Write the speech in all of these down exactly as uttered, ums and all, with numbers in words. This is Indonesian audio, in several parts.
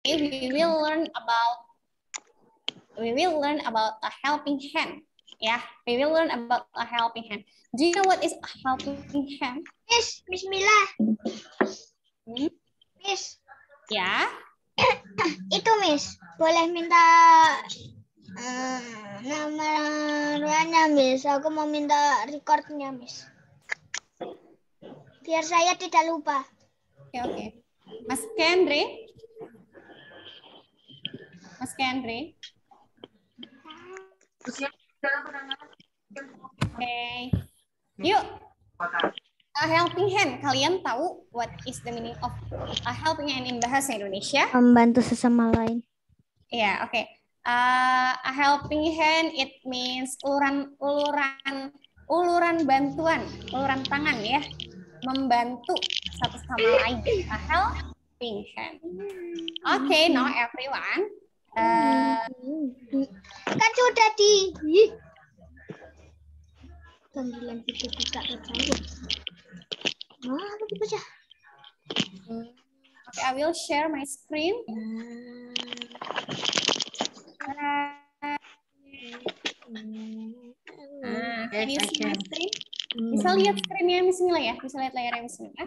we will learn about we will learn about a helping hand. Yeah, we will learn about a helping hand. Do you know what is a helping hand? Miss, Miss Mila. Hmm? Miss. Ya. Itu Miss, boleh minta uh, nama ruangannya Miss. Aku mau minta recordnya Miss. Biar saya tidak lupa. Oke, okay, oke. Okay. Mas Kendri? Mas Kendri? Oke. Okay. Yuk. A helping hand. Kalian tahu what is the meaning of a helping hand in bahasa Indonesia? Membantu sesama lain. Ya, yeah, oke. Okay. Uh, a helping hand it means uluran uluran uluran bantuan, uluran tangan ya. Membantu satu sama lain. A helping hand. Oke, okay, now everyone. Uh, kan sudah di panggilan itu juga terjauh. Wah, apa dibaca? Okay, I will share my screen. Uh, ah, can you see my screen? Bisa lihat screen-nya Bismillah ya? Bisa lihat layarnya Bismillah.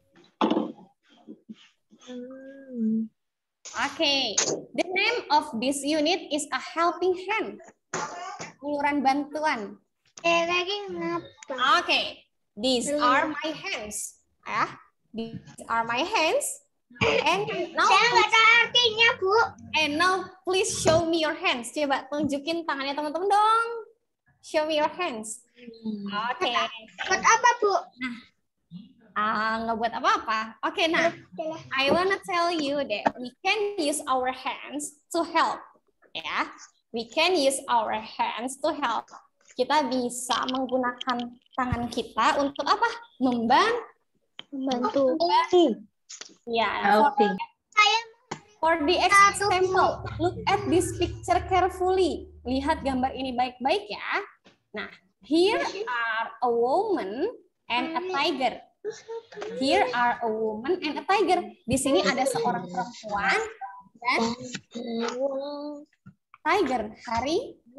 Okay, the name of this unit is a helping hand. Uluran bantuan. Eh, lagi ngapa? Okay, these are my hands. Ah, these are my hands. And now, saya nggak tahu artinya, Bu. And now, please show me your hands. Coba tunjukin tangannya teman-teman dong. Show me your hands. Oke. Okay. Buat apa, Bu? Nah, uh, nggak buat apa-apa. Oke, okay, nah, I wanna tell you that we can use our hands to help. Ya, yeah? We can use our hands to help. Kita bisa menggunakan tangan kita untuk apa? Membantu. Membantu. Ya, for, for the example, look at this picture carefully. Lihat gambar ini baik-baik ya. Nah, here are a woman and a tiger. Here are a woman and a tiger. Di sini ada seorang perempuan dan tiger. Hari.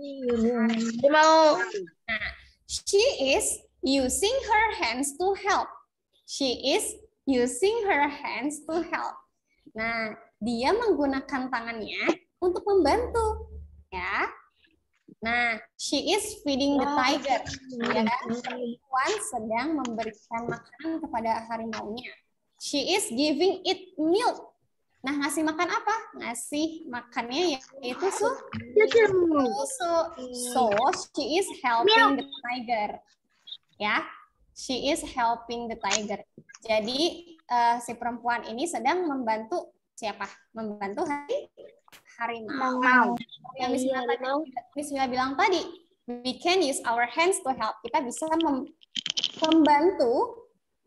Nah, she is using her hands to help. She is using her hands to help. Nah, dia menggunakan tangannya untuk membantu, ya. Nah, she is feeding the tiger. Ya, perempuan sedang memberikan makanan kepada harimaunya. She is giving it milk. Nah, ngasih makan apa? Ngasih makannya yaitu susu. Susu. So, she is helping the tiger. Ya, she is helping the tiger. Jadi, uh, si perempuan ini sedang membantu siapa? Membantu hari harimau. Yang Bismillah bilang tadi, we can use our hands to help. Kita bisa mem membantu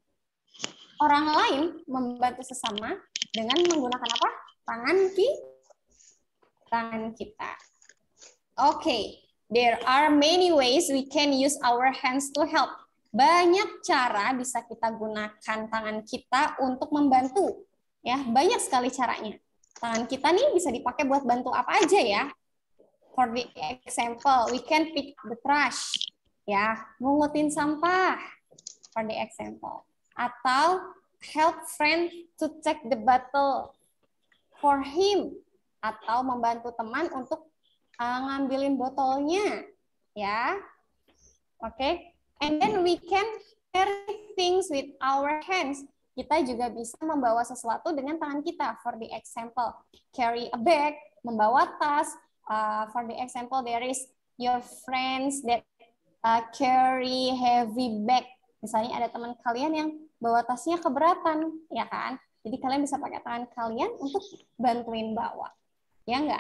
orang lain, membantu sesama dengan menggunakan apa? Tangan ki tangan kita. Oke, okay. There are many ways we can use our hands to help. Banyak cara bisa kita gunakan tangan kita untuk membantu. Ya, banyak sekali caranya. Tangan kita nih bisa dipakai buat bantu apa aja ya. For the example, we can pick the trash. Ya, mengutin sampah. For the example. Atau help friend to check the bottle for him, atau membantu teman untuk uh, ngambilin botolnya, ya, oke. Okay. And then we can carry things with our hands. Kita juga bisa membawa sesuatu dengan tangan kita. For the example, carry a bag, membawa tas. Uh, for the example, there is your friends that uh, carry heavy bag. Misalnya ada teman kalian yang bawa tasnya keberatan, ya kan? Jadi kalian bisa pakai tangan kalian untuk bantuin bawa. Ya enggak?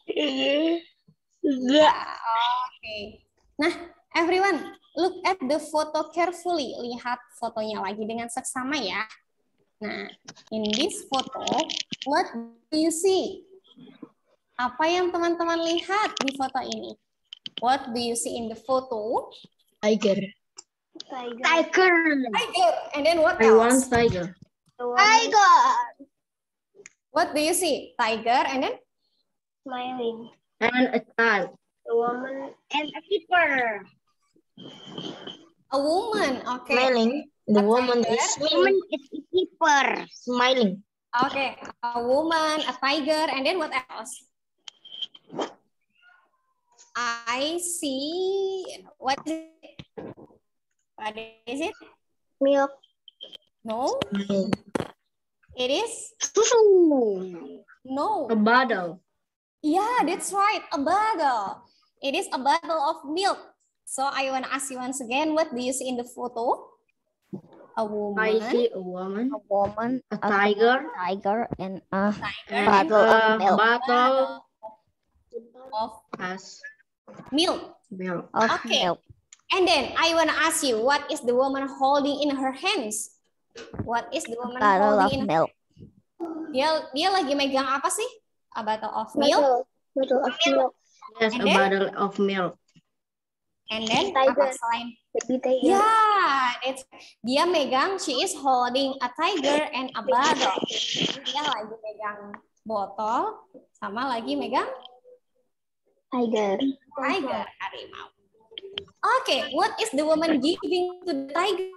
Enggak. Oke. Okay. Nah, everyone, look at the photo carefully. Lihat fotonya lagi dengan seksama ya. Nah, in this photo, what do you see? Apa yang teman-teman lihat di foto ini? What do you see in the photo? Tiger. Tiger. Tiger. Tiger. And then what I else? want tiger. Tiger. What do you see? Tiger and then? Smiling. And a child. A woman and a keeper. A woman. Okay. Smiling. The A woman tiger. is smiling. Is a keeper. Smiling. Okay. A woman, a tiger, and then what else? I see. What is it? What is it? Milk. No. Smiling. It is? Susu. No. A bottle. Yeah, that's right. A bottle. It is a bottle of milk. So I want to ask you once again, what do you see in the photo? A woman. I see a woman. A woman, A tiger. tiger, and a And bottle of a milk. bottle Of has milk. milk. Of Okay. milk. And then I want to ask you, what is the woman holding in her hands? What is the woman Bottle of holding in her milk. Dia dia lagi megang apa sih? A bottle of milk. Bottle. Bottle of milk. Yes, And a then? bottle of milk. And then Tiger. apa selain? Baby tiger. Yeah, it's, dia megang, she is holding a tiger and a bottle. Dia lagi megang botol, sama lagi megang Tiger. tiger, harimau. Okay, what is the woman giving to the tiger?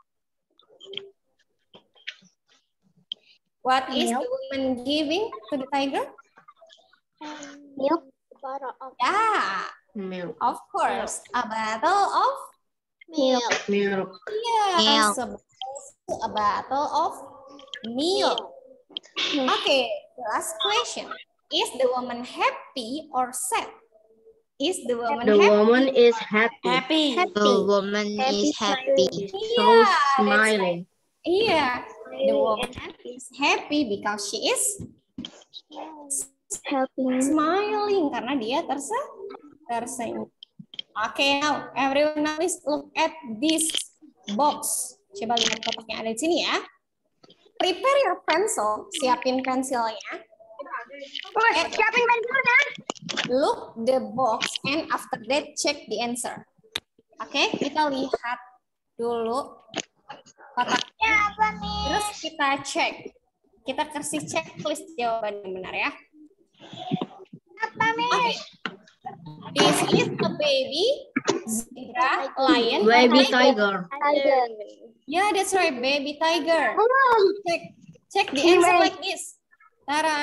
What is the woman giving to the tiger? Milk. Bottle of Yeah, Milk. of course, a bottle of milk. Milk. yeah, Milk. so a bottle of milk. Okay, last question. Is the woman happy or sad? Is the woman The happy? woman is happy. Happy. The woman Happy is happy. So Yeah, that's smiling. Yeah, the woman is happy because she is Helping. smiling karena dia terse tersenyum. Okay, now everyone now please look at this box. Coba lihat kotak yang ada di sini ya. Prepare your pencil, siapin pensilnya. Oh, siapin pensilnya. Look the box and after that check the answer. Oke, okay, kita lihat dulu kotaknya. Apa nih? Terus kita cek. Kita kasih checklist jawaban yang benar ya. Apa nih? Okay. This is a baby zebra, lion, Baby tiger. tiger. Tiger. Yeah, that's right, baby tiger. Oh, Check, check the answer like this. Tara.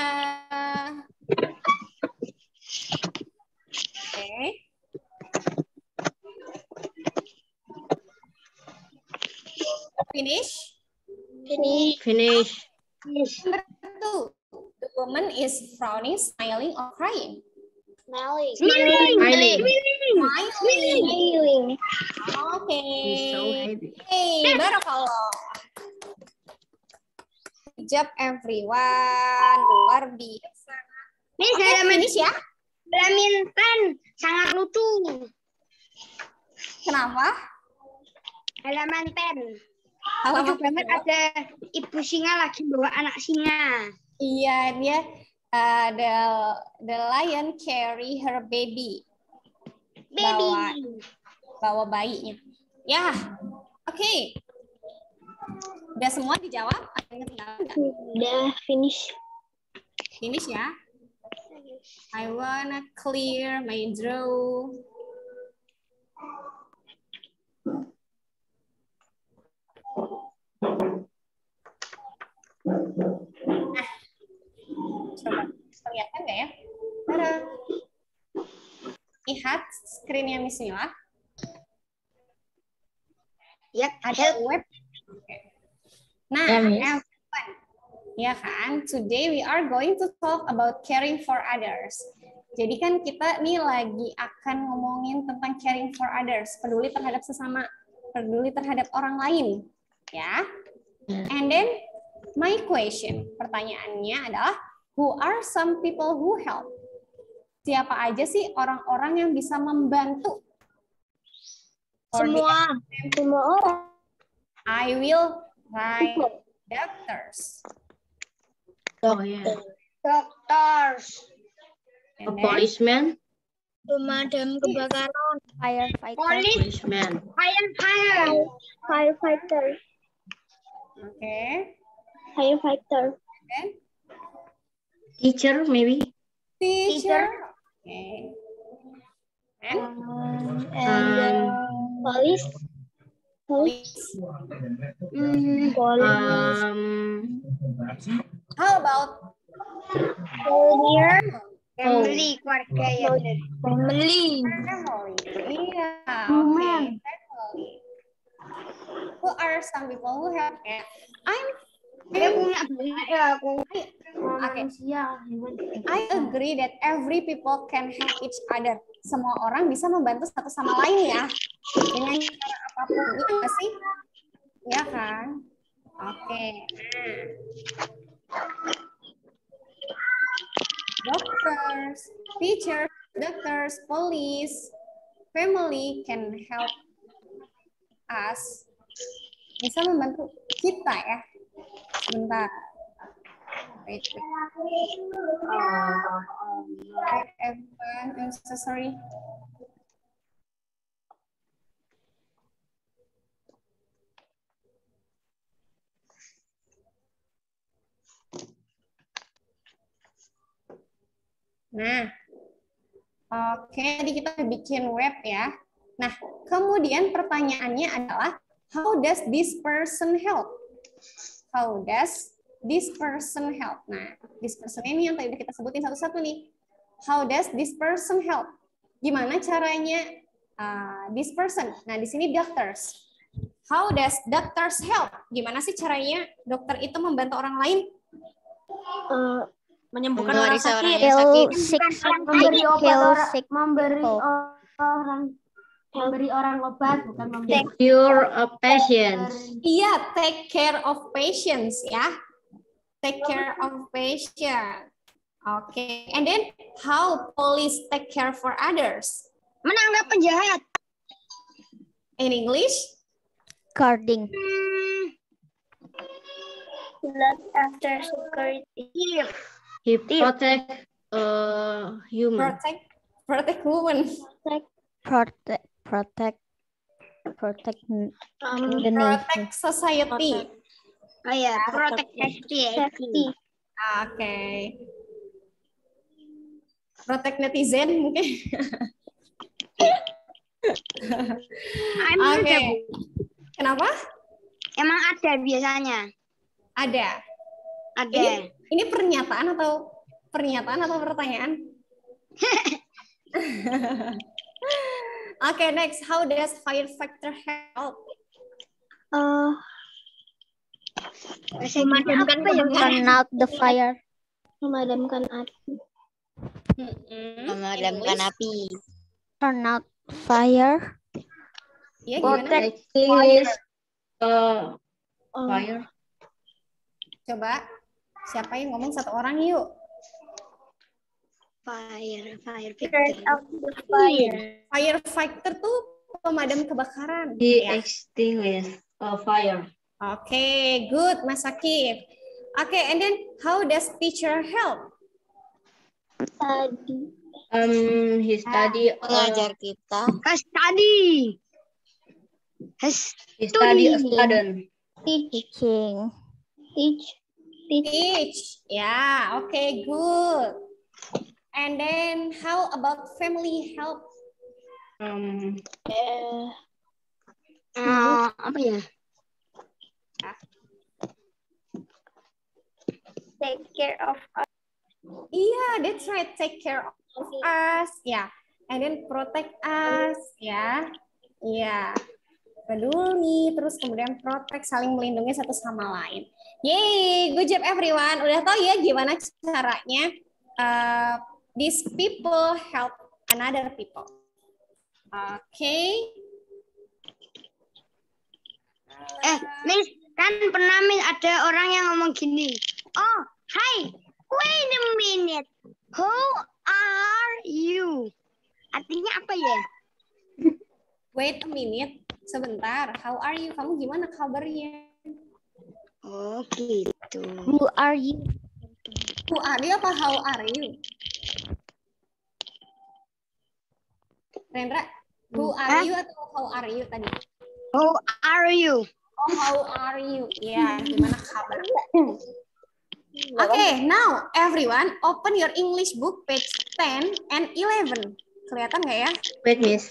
Okay. Finish. Finish. Finish. Number two. The woman is frowning, smiling, or crying. Smiling. Smiling. Smiling. Smiling. Okay. He's so happy. Hey, barakallah. Good job everyone. Luar biasa. Miss, Oke, halaman finish ya. badminton sangat lucu. Kenapa? Halaman ten. Halaman Lucu banget ada ibu singa lagi bawa anak singa. Iya, dia uh, the the lion carry her baby. Baby. Bawa bawa bayinya. Ya, oke. Okay. Udah semua dijawab? Ada yang ketinggalan nggak? Udah finish. Finish ya. I wanna clear my draw. Nah, coba kelihatan nggak ya? Tada. Lihat screen-nya Miss Mila. Ya, Ada web. Oke. Nah, Ya, Miss. everyone. Ya kan? Today we are going to talk about caring for others. Jadi kan kita nih lagi akan ngomongin tentang caring for others, peduli terhadap sesama, peduli terhadap orang lain, ya. And then my question, pertanyaannya adalah, who are some people who help? Siapa aja sih orang-orang yang bisa membantu? For the semua semua orang. I will write doctors. Oh yeah. Doctors, A And then, policeman. pemadam kebakaran, Firefighter. police, Policeman. firefighter, firefighter, okay. firefighter, Then, Teacher, maybe. Teacher. Okay. And Um, and Um, uh, police. police. Mm, police. um, How about Soldier. Oh. Family, keluarga ya benar. Family. family? Iya, Human. okay. Family. Who are some people who have cat? I'm Dia punya banyak ya aku. Okay. I agree that every people can help each other. Semua orang bisa membantu satu sama lain ya. Dengan cara apapun. Iya nggak sih? Iya kan? Oke. Doctors, teachers, doctors, police, family can help us. Bisa membantu kita ya. Sebentar. Wait, wait. Hi, everyone. I'm so sorry. Nah, oke, jadi kita bikin web ya. Nah, kemudian pertanyaannya adalah, how does this person help? How does this person help? Nah, this person ini yang tadi udah kita sebutin satu-satu nih. How does this person help? Gimana caranya uh, this person? Nah, di sini doctors. How does doctors help? Gimana sih caranya dokter itu membantu orang lain? Uh, menyembuhkan orang sakit, heal sick, memberi obat heal orang, sick memberi people. orang, memberi orang obat, bukan memberi. Cure a patient. Iya, take care of patients ya. Take care of patient. Oke, okay. And then how police take care for others? Menangkap penjahat. In English? Guarding. Hmm. Look after security. He protect uh, human. Protect, protect women. Protect, protect, protect Um, the nation. Protect society. Oh ya, protect safety. Oke. Okay. Protect netizen mungkin. Emang Oke. ada, Okay. Kenapa? Emang ada biasanya. Ada. Ada. Ini, ini pernyataan atau pernyataan atau pertanyaan? Oke, okay, next. How does firefighter help? Uh, memadamkan Turn out the fire. Memadamkan api. Memadamkan api. Turn out fire. Ya, gimana? Protect is uh, fire. Coba, siapa yang ngomong satu orang yuk? Fire, fire, fire. Firefighter tuh pemadam kebakaran. He ya. extinguish a fire. Oke, okay, good, Mas Akif. Oke, okay, and then how does teacher help? Tadi. Um, he study. Mengajar uh, kita. Has study. Has He study a study. student. Teaching. Teach. Teach. Teach. Ya, yeah, oke, okay, good. And then how about family help? Um, Uh, uh, apa ya? Take care of us. Iya, yeah, that's right. Take care of us. Ya, yeah. And then protect us. Ya, yeah. Iya. Yeah. Peduli, terus kemudian protect, saling melindungi satu sama lain. Yeay, good job everyone. Udah tahu ya gimana caranya uh, these people help another people. Oke. Okay. Eh, Miss, kan pernah Miss ada orang yang ngomong gini. Oh, hi, wait a minute. Who are you? Artinya apa ya? Wait a minute. Sebentar, how are you? Kamu gimana kabarnya? Oh gitu. Who are you? Who are you apa how are you? Rendra, who are Hah? you atau how are you tadi? Who are you? Oh, how are you? Ya, gimana kabar? Okay, now everyone open your English book page ten and eleven. Kelihatan nggak ya? Wait, Miss.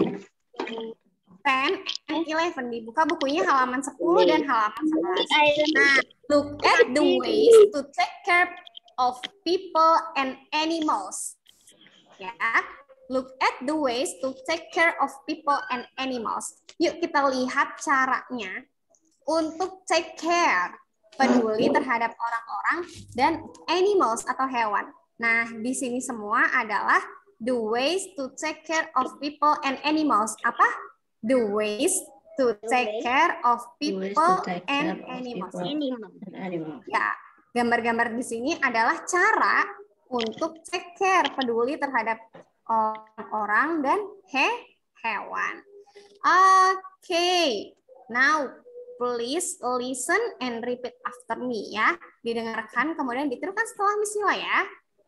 ten and eleven. Dibuka bukunya halaman sepuluh dan halaman sebelas. Nah, look at the ways to take care of people and animals. Ya, look at the ways to take care of people and animals. Yuk kita lihat caranya untuk take care, peduli terhadap orang-orang dan animals atau hewan. Nah, di sini semua adalah the ways to take care of people and animals. Apa? The ways to take care of people and animals. Ya, gambar-gambar di sini adalah cara untuk take care, peduli terhadap orang-orang dan he hewan. Oke, okay. Now please listen and repeat after me ya. Didengarkan kemudian ditirukan setelah Miss Mila ya.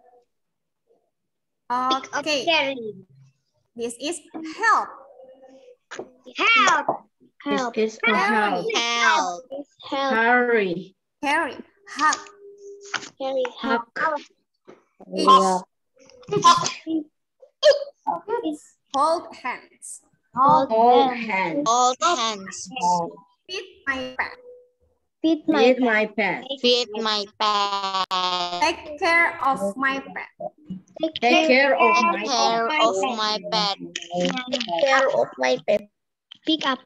Oke. Okay. This is help. Help. Help. This is help. Help. Help. Hurry. Hurry. Hug. Hurry. Hug. Hold hands. Hold hands. Hold hands. Feed my pet. Feed Feed my pet. Feed my pet. Take care of my pet. Take care of my care pet. of my pet. Take care of my pet. Pick up.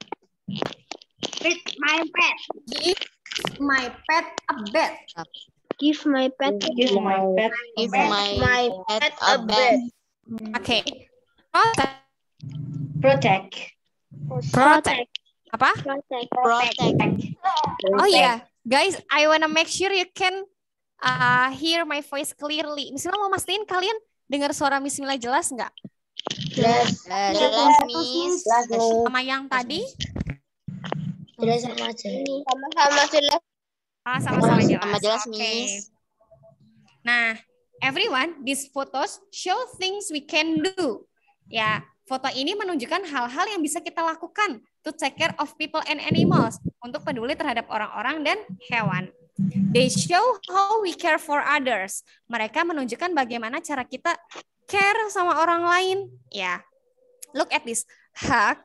Feed my pet. Give my pet a bed. Give my pet. Give my pet. Give a bed. my pet a bed. Okay. Protect. Protect. Protect. Apa? Protect. Protect. Oh yeah, guys, I wanna make sure you can uh, hear my voice clearly. Miss Mila mau mastiin kalian dengar suara Miss Mila jelas nggak? Jelas. Jelas, Miss. Sama yang tadi? Jelas sama aja. Sama-sama jelas. Ah, sama-sama jelas. Sama jelas, Oke. Miss. Nah, everyone, these photos show things we can do. Ya, foto ini menunjukkan hal-hal yang bisa kita lakukan to take care of people and animals, untuk peduli terhadap orang-orang dan hewan. They show how we care for others. Mereka menunjukkan bagaimana cara kita care sama orang lain. Ya, look at this. Hug.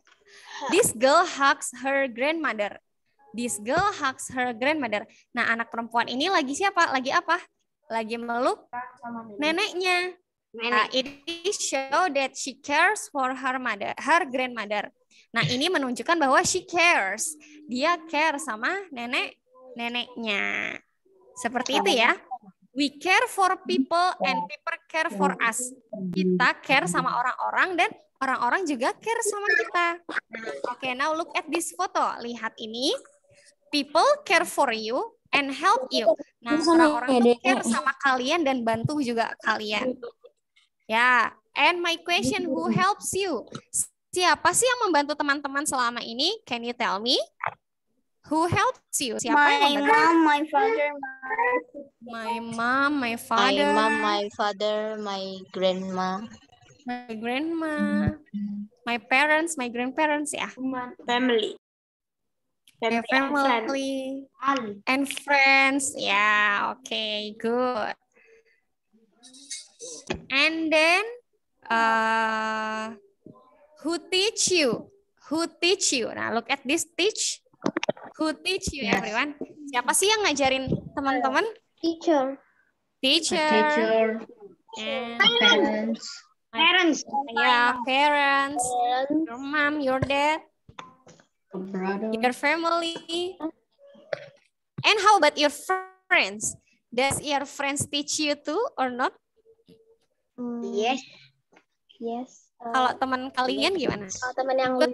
This girl hugs her grandmother. This girl hugs her grandmother. Nah, anak perempuan ini lagi siapa? Lagi apa? Lagi meluk neneknya. Nah, it show that she cares for her mother, her grandmother. Nah, ini menunjukkan bahwa she cares. Dia care sama nenek neneknya. Seperti itu ya. We care for people and people care for us. Kita care sama orang-orang dan orang-orang juga care sama kita. Oke, okay, now look at this photo. Lihat ini. People care for you and help you. Nah, orang-orang itu care sama kalian dan bantu juga kalian. Ya, and my question, who helps you? Siapa sih yang membantu teman-teman selama ini? Can you tell me? Who helps you? Siapa My yang membantu? mom, my father, My mom, my my father, mom, my father, my grandma, my grandma, my parents, my grandparents ya. family, My family and friends. Ya, yeah, oke, okay, good. And then, uh, who teach you? Who teach you? Nah, look at this teach. Who teach you, Yes. everyone? Siapa sih yang ngajarin teman-teman? teacher, Teacher. Teacher. And Parents. parents, yeah, parents. Your mom, your dad, Brother. your family. And how about your friends? Does your friends teach you too or not? yes, yes. Kalau teman kalian gimana? Kalau teman yang Good.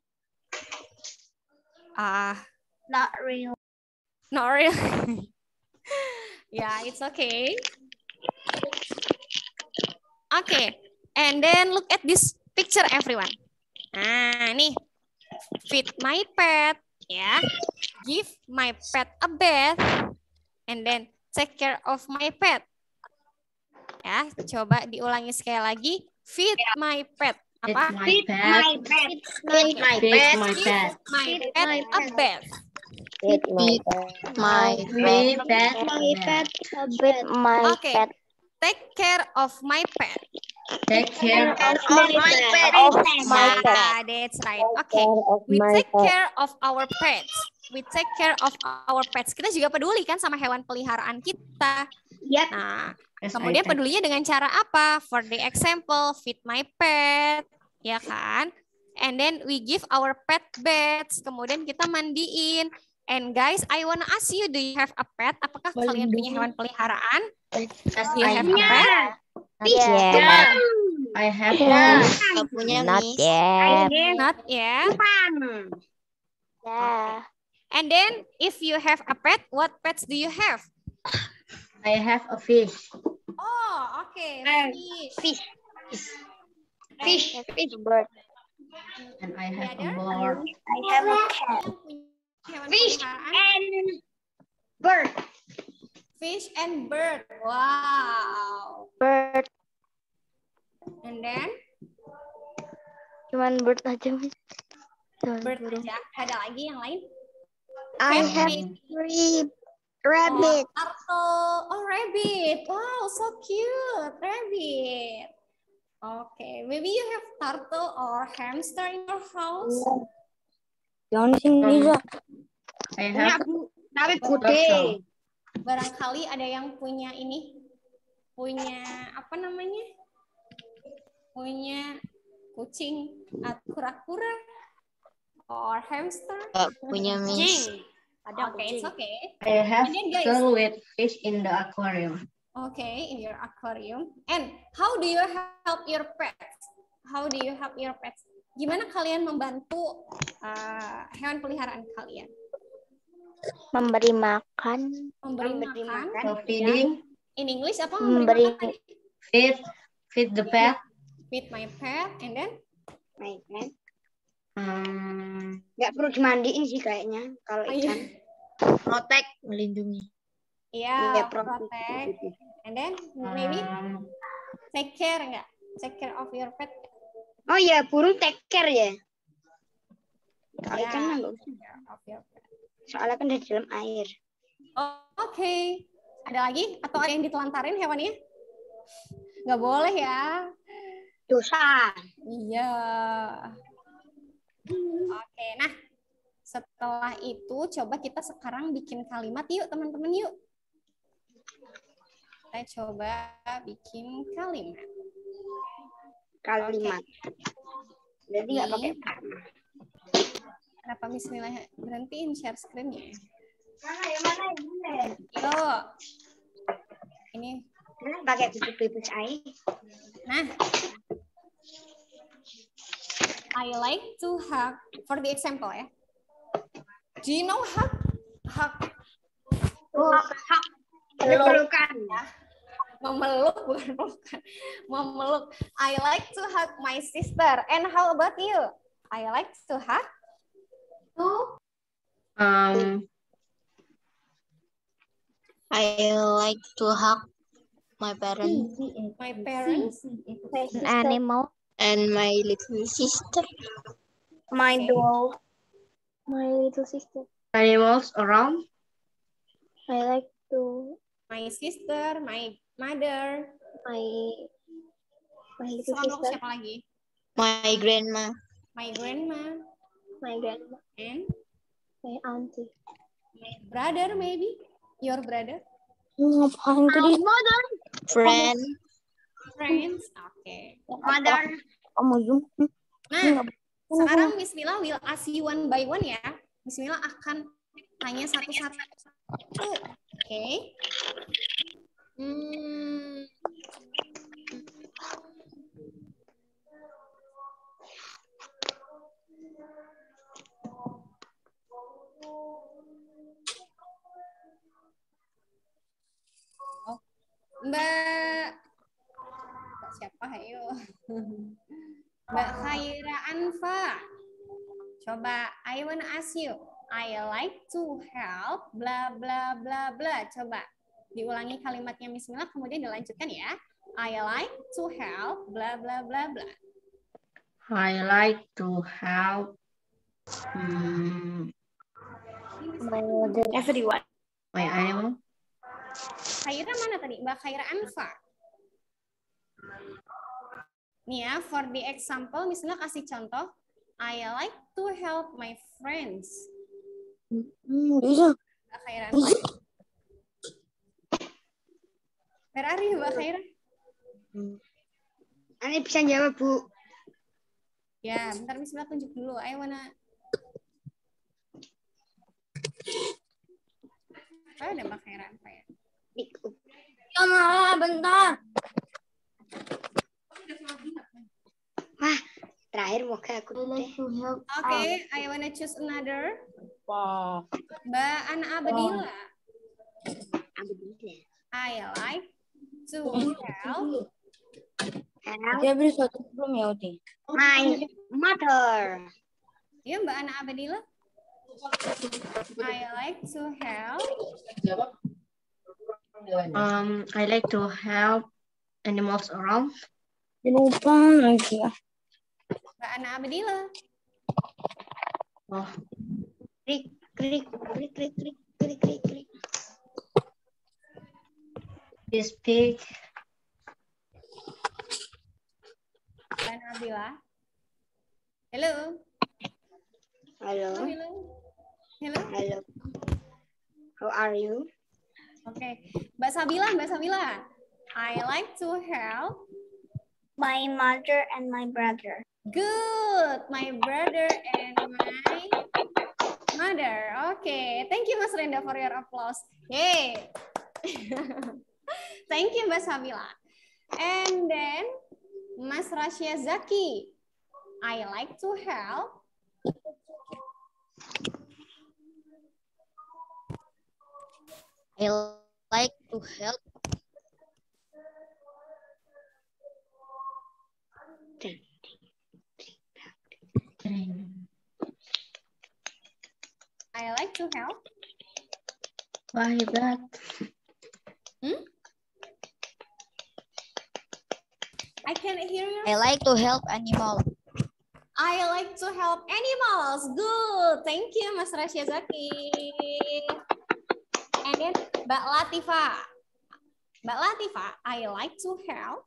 Ah, not real. not really. Yeah, it's okay. Okay, and then look at this picture, everyone. Nah, nih, feed my pet, ya. Give my pet a bath, and then take care of my pet. Ya, coba diulangi sekali lagi. Feed my pet. Apa? My pet. My pet. Feed my Feed pet. my pet. My pet a bath. With my My pet. pet. My pet. With my Okay. pet. Take care of my pet. Take care of Of my pet. Of my pet. Yeah, that's right. Okay. Of We my take pet. care of our pets. We take care of our pets. Kita juga peduli kan sama hewan peliharaan kita. Yep. Nah, Yes, kemudian I take. pedulinya dengan cara apa? For the example, feed my pet, ya kan? And then we give our pet baths. Kemudian kita mandiin. And guys, I wanna ask you, do you have a pet? Apakah kalian punya hewan peliharaan? Yes, Do you I have a have. pet? Yeah. I have. Yeah. one. Punya Not yet. Not yet. Yeah. And then, if you have a pet, what pets do you have? I have a fish. Oh, okay. Uh, Fish. Fish. Fish. Fish. Bird. And I have The a other? bird. I have a cat. Hewan Fish peliharaan. and bird. Fish and bird. Wow. Bird. And then, Cuman bird aja, Miss. Cuman bird burung. aja. Ada lagi yang lain? I Cat, have maybe. three Oh, rabbit. turtle. Oh, rabbit. Wow, so cute. Rabbit. Okay, maybe you have turtle or hamster in your house. Jangan sini, Um, Za. I Punya have bu, tapi turtle. gede. Barangkali ada yang punya ini, punya apa namanya? Punya kucing atau kura-kura or hamster. Punya Jing. Ada, okay, it's okay. I have And then, guys. turtle with fish in the aquarium. Okay, in your aquarium. And how do you help your pets? How do you help your pets? Gimana kalian membantu uh, hewan peliharaan kalian? Memberi makan. Memberi, Memberi makan. makan. So feeding, In English apa? Memberi- Memberi makan tadi? feed, feed the pet. Feed my pet, and then? My pet. Um, Nggak perlu dimandiin sih kayaknya kalau Oh, iya. ikan. Protect. Melindungi. Iya, Iya, protect. And then maybe um, take care nggak? Take care of your pet. Oh iya, burung take care ya. Kalau Ya, ikan mah nggak usah. take care of your pet. Soalnya kan di dalam air. Oh, Oke. Ada lagi? Atau ada yang ditelantarin hewannya? Nggak boleh ya. Dosa. Iya. Oke, nah setelah itu coba kita sekarang bikin kalimat yuk teman-teman yuk. Kita coba bikin kalimat. Kalimat. Jadi nggak Ini. pakai karma. Kenapa Bismillah berhentiin share screen-nya? Mana ya mana ya? Yuk. Ini. Mana pakai bibit-bibit air. Nah. I like to hug. For the example ya. Do you know hug? Hug. Oh, hak. Pelukan. Memeluk bukan pelukan. Memeluk. I like to hug my sister. And how about you? I like to hug. um, I like to hug my parents. My parents. An animal. And my little sister. My Okay. dog. My little sister. animals around. I like to My sister, my mother. my my little Selalu sister. siapa lagi? My grandma. My grandma. My grandma. And My auntie. my brother maybe. Your brother. Ngapain tadi? Friend. Friends. Oke. Mother. Kamu zoom. Nah, sekarang Bismillah will ask you one by one ya. Bismillah akan tanya satu-satu. Oke. Hmm. Oh, Mbak Mbak siapa ayo? Mbak Khaira Anfa. Coba, I wanna ask you. I like to help bla bla bla bla. Coba diulangi kalimatnya Bismillah kemudian dilanjutkan ya. I like to help bla bla bla bla. I like to help. Hmm, Ini Everyone. My animal. Khaira mana tadi? Mbak Khaira Anfa. Nih ya, for the example, misalnya kasih contoh. I like to help my friends. Bisa. Mbak Khaira Anfa. Where are you, Mbak Khaira? Ani bisa jawab, Bu. Ya, bentar Miss Mila tunjuk dulu. I wanna... Oh, ada Mbak Khaira Anfa ya? Ya, Ma, bentar. Wah, terakhir moga aku deh. Oke, okay, I wanna choose another. Mbak Ana Abdillah. I like to help. Dia beri satu belum ya, Odi? My mother. Iya, Mbak Ana Abdillah. I like to help. Um, I like to help animals around. Lupa lagi ya. Mbak Ana Abdillah. Oh. Klik, klik, klik, klik, klik, klik, klik, klik. This pig. Mbak Ana Abdillah. Hello. Halo. Hello. Hello. Halo. How are you? Oke, okay. Mbak Sabila, Mbak Sabila. I like to help My mother and my brother. Good, my brother and my mother. Okay, thank you Mas Renda for your applause. Yay. Thank you Mbak Sabila. And then Mas Rasya Zaki. I like to help. I like to help. I like to help. Why that? Hmm? I can't hear you. I like to help animals. I like to help animals. Good. Thank you, Mas Rasya Zaki. And then Mbak Latifa. Mbak Latifa, I like to help.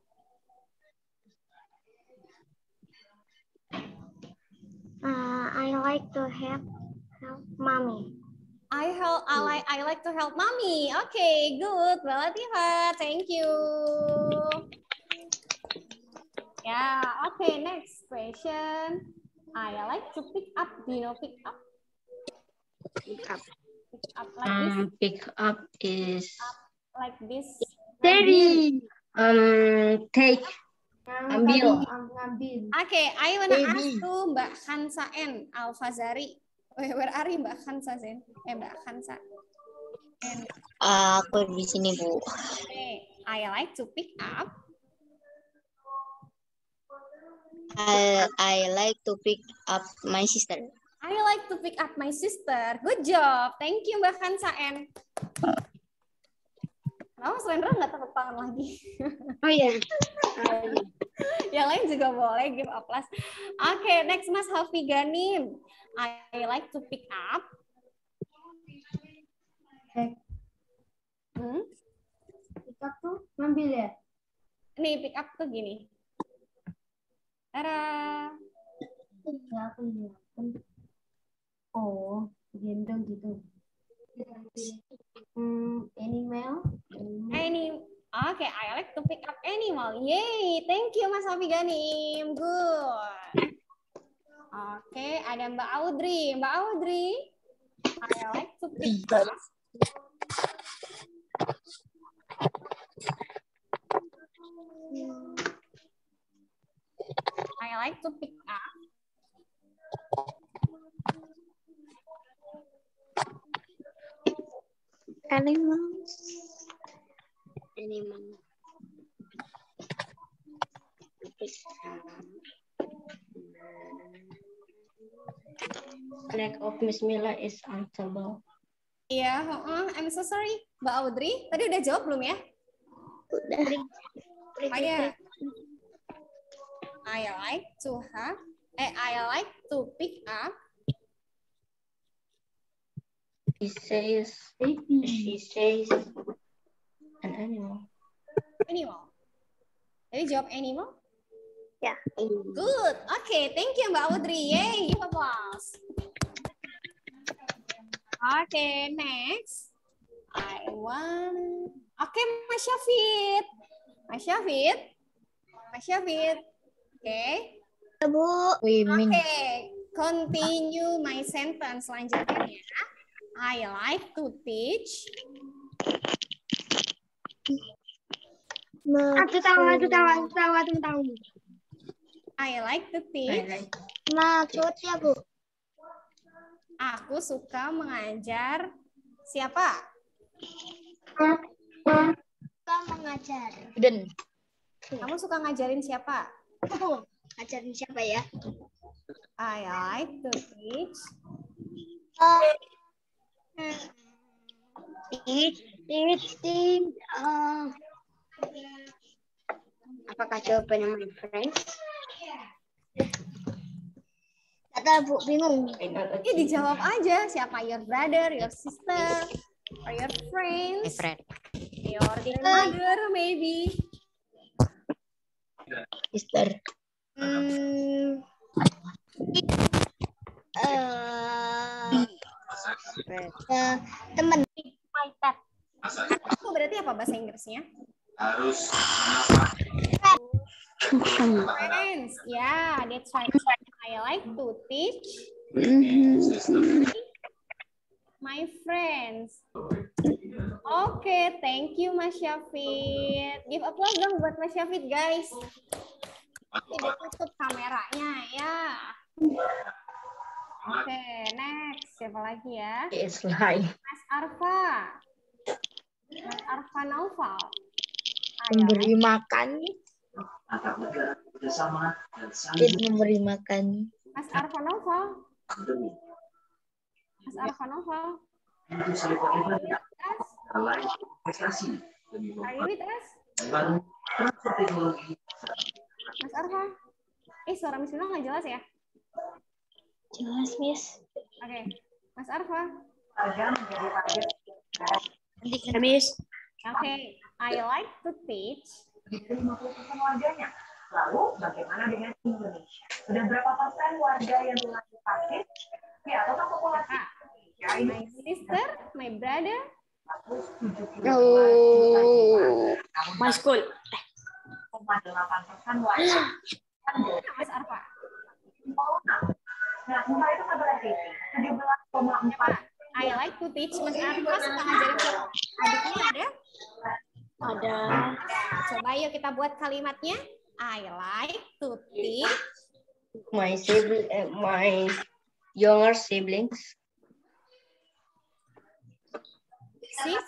Uh, I like to help help mommy. I help. I like. I like to help mommy. Okay, good, Mbak Latifa. Thank you. Yeah. Okay. Next question. I like to pick up. Do you know pick up? Pick up. Pick up like Um, this. pick up is Like this. Daddy. um take. Ambil. Okay, I wanna Baby. ask to Mbak Hansa N Al-Fazari. Where are you, Mbak Hansa Zen? Eh, Mbak Hansa. And Aku di sini, Bu. okay, I like to pick up. I, I like to pick up my sister. I like to pick up my sister. Good job. Thank you, Mbak Hansa N. Kenapa Mas Rendra nggak tepuk tangan lagi? Oh iya. Yang lain juga boleh give applause. Oke, okay, next Mas Hafi Ganim. I like to pick up. Hmm? Pick up tuh ngambil ya? Nih, pick up tuh gini. Tada. Ya, aku lihat. Oh, gendong gitu. Hmm, animal. Any, okay, I like to pick up animal. Yay, thank you Mas Hafi Ganim. Good. Oke, okay, ada Mbak Audrey. Mbak Audrey, I like to pick up. I like to pick up. Animals. Animal. Lack of Miss Mila is answerable. Iya, yeah, uh, I'm so sorry. Mbak Audrey, tadi udah jawab belum ya? Udah. Oh ya. I like to have, eh, I like to pick up. He says, she says an animal. Animal. Jadi jawab animal? Ya. Good. Oke, okay, thank you Mbak Audrey. Yay, give applause. Oke, okay, next. I want. Oke, okay, Mas Syafid. Mas Syafid. Mas Syafid. Oke. Okay. Bu. Oke, okay. Continue my sentence selanjutnya. I like to teach. Aku tahu, aku tahu, aku tahu, aku tahu. I like to teach. I like. Maksudnya, Bu? Aku suka mengajar siapa? Suka mengajar. Dan. Kamu suka ngajarin siapa? Oh, ngajarin siapa ya? I like to teach. Oh. Teach, teach, teach. Uh, apakah jawabannya my friends? Kata Bu, bingung. Ini dijawab aja. Siapa? Your brother, your sister, or your friends? My friend. Your grandmother, maybe. Sister. Hmm. Uh, uh, teman. My pet. Itu berarti apa bahasa Inggrisnya? Harus Friends. Yeah, that's right. I like to teach my friends. Oke, okay, thank you Mas Syafid. Give applause dong buat Mas Syafid, guys. Tidak tutup kameranya ya. Oke, okay, next. Siapa lagi ya? It's like. Mas Arfa. Mas Arfa Naufal. Memberi makan. It memberi makan. Mas Arfa Naufal. Mas Arfa Naufal. Are you with us? Mas Arfa. Eh, suara Miss Luna nggak jelas ya? Jelas, Miss. Oke, okay. Mas Arfa. Miss. Oke, okay. I like to teach. lima puluh persen warganya. Lalu bagaimana dengan Indonesia? Sudah berapa persen warga yang mengaku sakit? Ya, total populasi. Ah, my sister, my brother. Oh, my school. delapan persen warga. Mas Arfa. Nah, entah itu kabar T V. tujuh belas koma empat. I like to teach. Mas Arfa suka ngajarin siapa? Adiknya ada? Ada. Coba yuk kita buat kalimatnya. I like to teach. My sibling, uh, my younger siblings. Sis.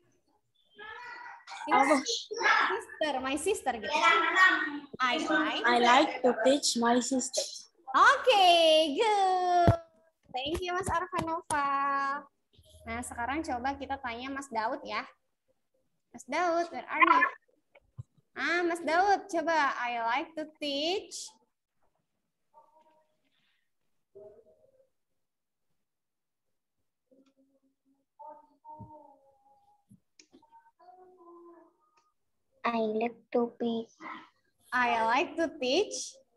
Sister, my sister gitu. I like. I like to teach my sister. Oke, okay, good. Thank you Mas Arfa Nova. Nah, sekarang coba kita tanya Mas Daud ya. Mas Daud, where are you? Ah, Mas Daud, coba. I like to teach. I like to teach. I like to teach.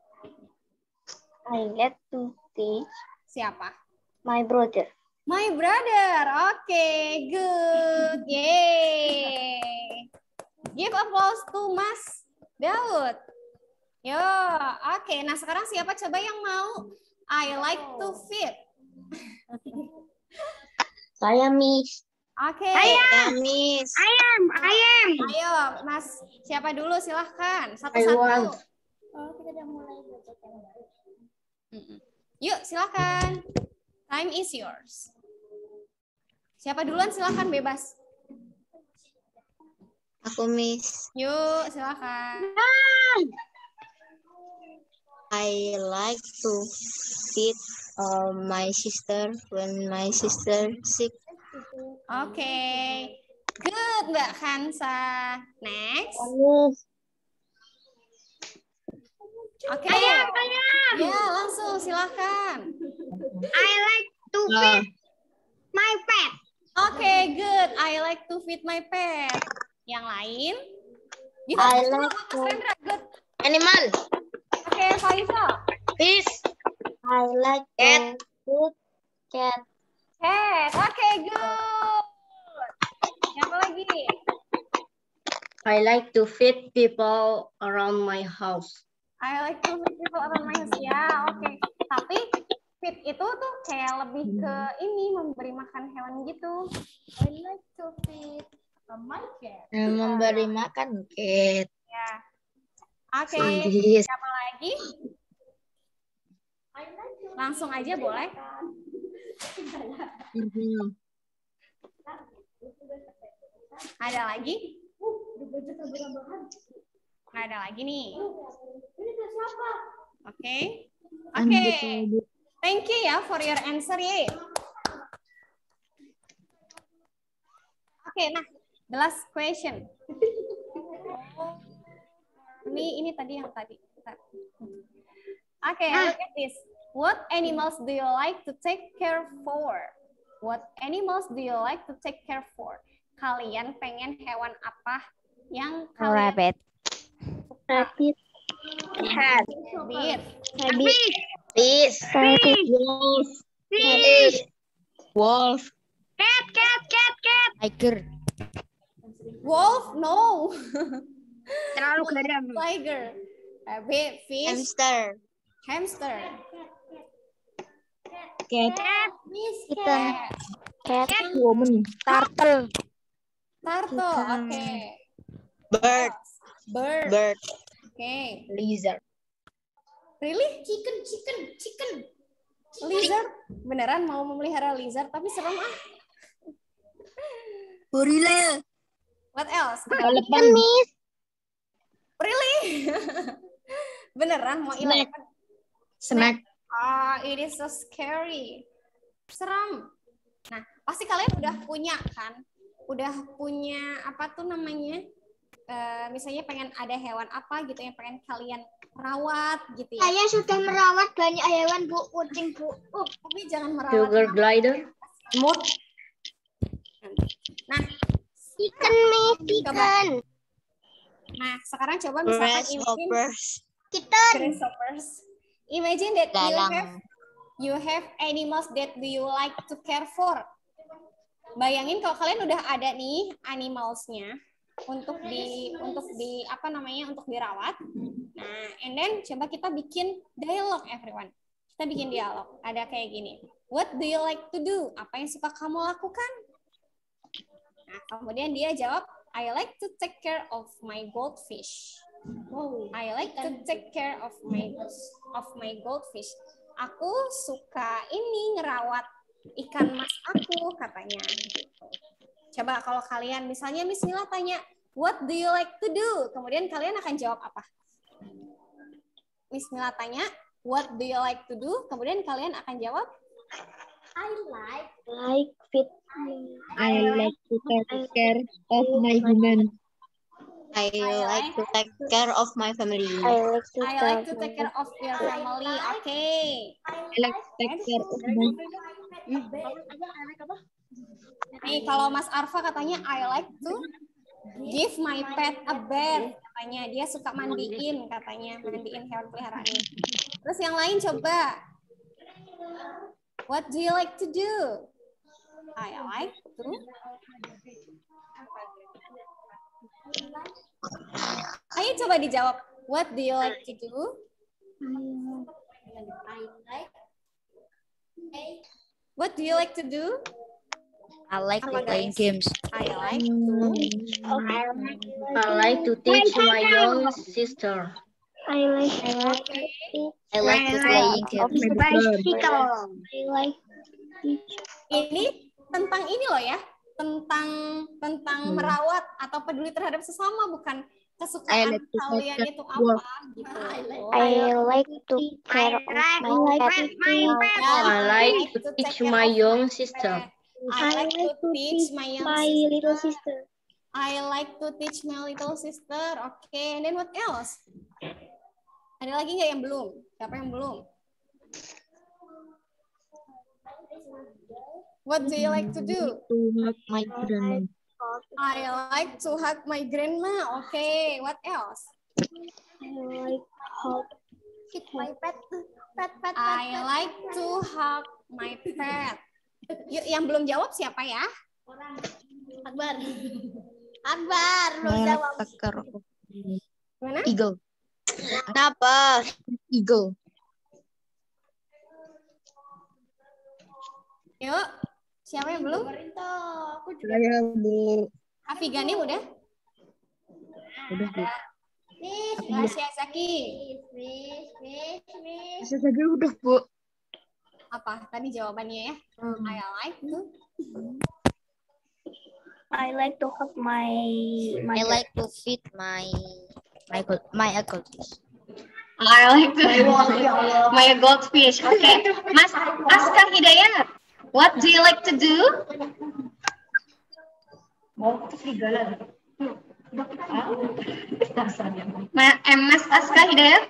I like to teach. Siapa? My brother. My brother. Oke, okay, good. Yay. Give applause to Mas Daud. Yo, oke. Okay. Nah, sekarang siapa coba yang mau I like to fit? Saya, Miss. Oke. Okay. Ayam, Miss. ayam, ayam. Ayo, Mas. Siapa dulu? Silahkan. Satu-satu. Oh, kita udah mulai belajar yang baru. Yuk, silahkan. Time is yours. Siapa duluan? Silahkan, bebas. Aku, Miss. Yuk, silahkan. I like to feed uh, my sister when my sister sick. Oke. Okay. Good, Mbak Hansa. Next. Oke. Okay. Ayam, ayam. Ya, langsung silahkan. I like to feed. my pet. Oke, good. I like to feed my pet. Yang lain? Gitu. I Semua like Mas to- Rendra, good. Animal. Oke, Faisal. Fish. I like cat. Food. Cat. Cat. Oke, good. Siapa lagi? I like to feed people around my house. I like to feed people around my house. Ya, oke. Tapi feed itu tuh kayak lebih ke ini, memberi makan hewan gitu. I like to feed my cat. Memberi makan cat. Ya. Oke, Yes. siapa lagi? Langsung aja boleh. Mhm. Ada lagi? Nggak ada lagi nih. Oke. Oke. Thank you ya for your answer ya. Oke, nah, the last question. Ini ini tadi yang tadi. Oke, look at this. What animals do you like to take care for? What animals do you like to take care for? Kalian pengen hewan apa yang kalian Rabbit. Rabbit. Cat. Rabbit. Rabbit. Fish. Rabbit. Wolf. Fish. Wolf. Cat, cat, cat, cat. Tiger. Wolf? No. Terlalu garam. Tiger. Rabbit. Fish. Hamster. Hamster. Cat. Fish. Kitten. Cat. Cat. Woman. Turtle. Turtle. Oke. Bird. Bird. Bird. Oke. Lizard. Really? Chicken, chicken, chicken. Lizard? Beneran mau memelihara lizard tapi serem ah. Gorilla. What else? Elephant. Really? Beneran mau Snack. elephant? Snack. Ah, it is so scary. Serem. Nah, pasti kalian udah punya kan? Udah punya apa tuh namanya? Uh, misalnya pengen ada hewan apa gitu yang pengen kalian rawat gitu ya. Saya sudah merawat banyak hewan, Bu. Kucing, Bu. Uh, tapi jangan merawat. Sugar glider. Semut. Nah, Chicken, Miss. Chicken. nah sekarang coba misalkan imagine Grasshoppers. Kitten. grasshoppers. Imagine that you Dalang. have you have animals that do you like to care for. Bayangin kalau kalian udah ada nih animalsnya untuk di untuk di apa namanya untuk dirawat. Nah, and then coba kita bikin dialog everyone. Kita bikin dialog. Ada kayak gini. What do you like to do? Apa yang suka kamu lakukan? Nah, kemudian dia jawab, I like to take care of my goldfish. I like to take care of my of my goldfish. Aku suka ini ngerawat ikan mas aku katanya. Coba kalau kalian misalnya Miss Mila tanya, what do you like to do? Kemudian kalian akan jawab apa? Miss Mila tanya, what do you like to do? Kemudian kalian akan jawab, I like Like fit. I like to take care of my human. I like to take care of my family. I like to I like to take care of your family. Oke. Okay. I like to take care of my Nih kalau Mas Arfa katanya I like to give my pet a bath. Katanya dia suka mandiin katanya, mandiin hewan peliharaannya. Terus yang lain coba. What do you like to do? I like to Ayo coba dijawab. What do you like to do? What do you like to do? I like Apa, to play guys? games. I like to. I like to teach my young sister. I like Okay. I like to play games. bicycle. I like Ini tentang ini loh ya, tentang tentang Hmm. merawat atau peduli terhadap sesama, bukan I kesukaan like to kalian take itu care of apa gitu. I like to care of my pet. Ya, I like to take teach care my of young my sister. pet. I like to teach my young my sister. little sister. I like to teach my little sister. Oke, okay. And then what else? Ada lagi nggak yang belum? Siapa yang belum? What do you like to do? To hug my grandma. I like to hug my grandma. Okay, what else? I like hug my pet. Pet, pet, pet. I like to hug my pet. Yuk, yang belum jawab siapa ya? Akbar. Akbar, belum I jawab. like care of Mana? eagle. Kenapa? Eagle. Yuk, siapa yang belum? Aku juga. Saya Bu. Afigani udah? Udah Bu. Fish, Tasya Zaki. fish, fish, fish. Saya saja udah Bu. Apa tadi jawabannya ya? I like to. I like to hug my my I like to feed my my gold, my goldfish. I like to my goldfish. Okay, Mas Askar Hidayat, what do you like to do? Ma eh, Mas Askar Hidayat,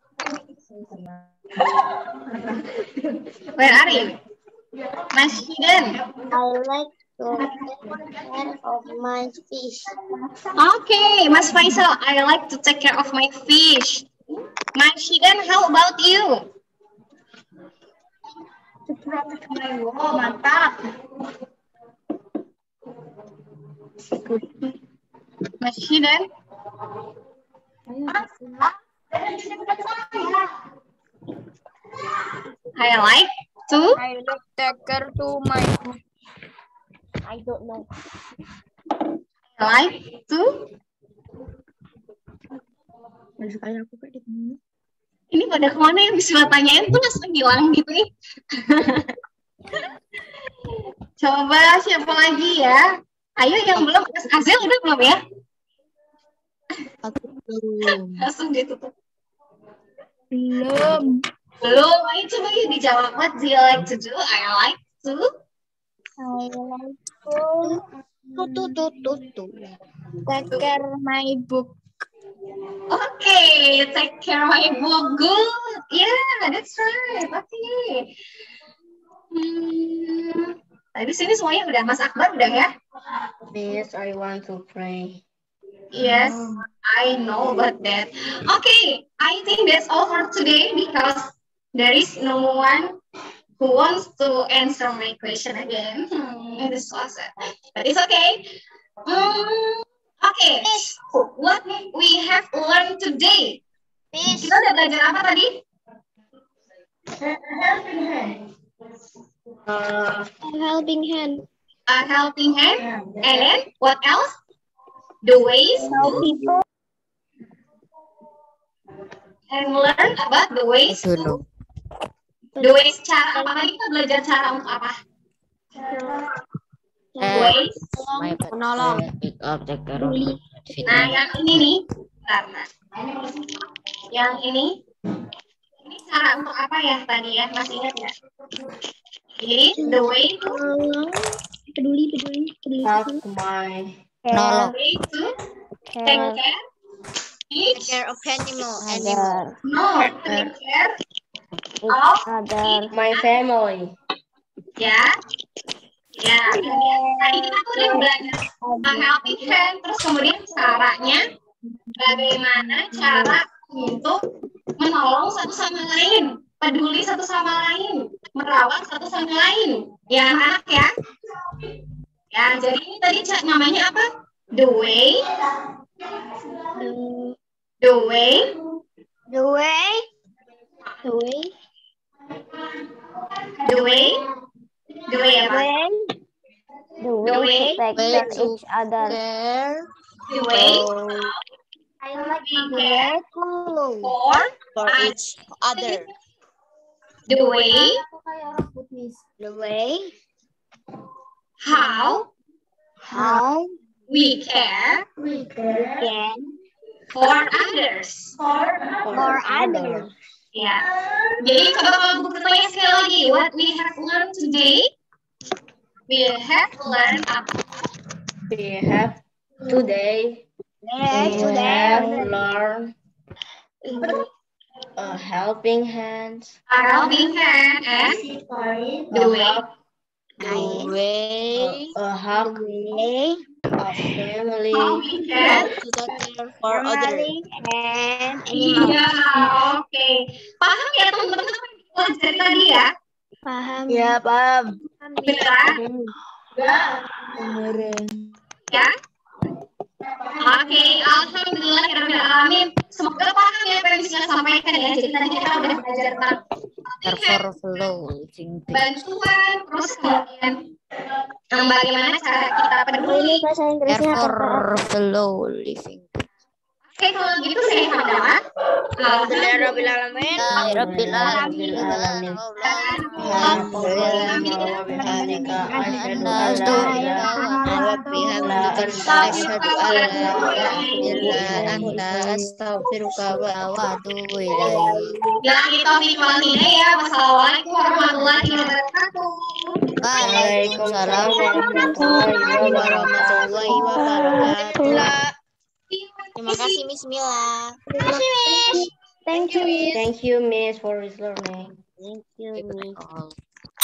where are you? Mas Hiden. I like to take care of my fish. Okay, Mas Faisal, I like to take care of my fish. Mas Hiden, how about you? Oh, mantap. Mas Hiden. I like to. I like take care to my. I don't know. I like to. Kayak aku kayak gitu. Ini pada kemana yang bisa tanyain tuh langsung hilang gitu nih. Coba siapa lagi ya? Ayo yang belum, Mas Azel udah belum ya? Aku belum. Langsung ditutup. Belum. Belum, ayo coba yuk dijawab. What do you like to do? I like to. I like to Tu tu tu tu. take care my book. Okay, take care my book. Good. Yeah, that's right. Okay. Hmm. Tadi sini semuanya udah. Mas Akbar udah ya? Yes, I want to pray. Yes, I know about that. Okay, I think that's all for today because there is no one who wants to answer my question again. Hmm, it is so sad. But it's okay. Hmm, okay, so what we have learned today? Kita udah belajar apa tadi? Helping hand. Uh, A helping hand. A helping hand. And then what else? The ways to People. and learn about the ways I don't to know. the ways cara apa tadi kita belajar cara untuk apa? Ways. My Menolong. pick up the care of feed Nah, my- yang ini nih, bentar, bentar. Yang ini, ini cara untuk apa ya tadi ya? Masih ingat ya? Jadi the way to Peduli, peduli, peduli. Help my the nolong. way to take care each Care of animal. Animal. no take care of each My family. ya. Ya, tadi kita tuh udah belajar tentang helping hand, terus kemudian caranya bagaimana cara untuk menolong satu sama lain, peduli satu sama lain, merawat satu sama lain. Ya anak ya. Ya, jadi ini tadi Cak, namanya apa? The way. The way. The way. The way. The way. The way apa? Way. The The way. take Way care to each other. care The way. I like We care to. for for each other. the way. The way. How How we care we can for others. for others. Ya. Jadi coba kalau buku ketanya sekali lagi. What we have learned today? We have learned apa? We have today. Yes, We today. have learned a helping hand. A helping hand and the way. The way A hug way of family. How we can. to take care for others. family and animals. Iya, oke. Paham ya teman-teman apa yang kita pelajari tadi ya? Paham? Ya, paham. Beneran? Beneran. Ya? Oke, alhamdulillah ya rabbil alamin. Semoga paham ya apa yang bisa sampaikan ya. Jadi tadi kita udah belajar tentang Therefore, flow living things. bantuan, terus kemudian um, bagaimana cara kita peduli. Bahasa Inggrisnya Therefore, flow living. Oke, kalau gitu saya hamdalah. Alhamdulillah Rabbil Alamin. Rabbil alamin. Wassalamualaikum warahmatullahi wabarakatuh. Waalaikumsalam warahmatullahi wabarakatuh. Terima kasih Miss Mila. Thank you, Miss. Thank you, Miss, for this learning. Thank you, Miss.